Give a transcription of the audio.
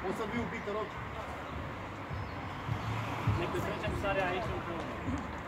Poți să vii un pic, te rog? Ne petrecem sarea aici împreună.